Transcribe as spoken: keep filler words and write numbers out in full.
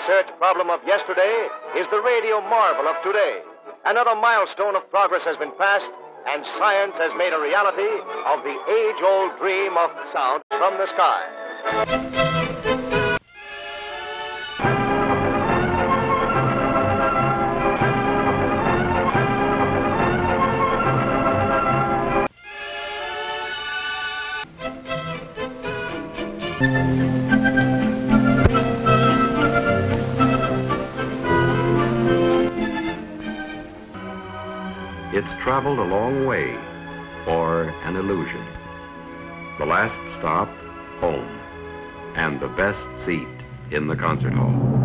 research problem of yesterday is the radio marvel of today. Another milestone of progress has been passed, and science has made a reality of the age-old dream of sound from the sky. It's traveled a long way for an illusion. The last stop, home, and the best seat in the concert hall.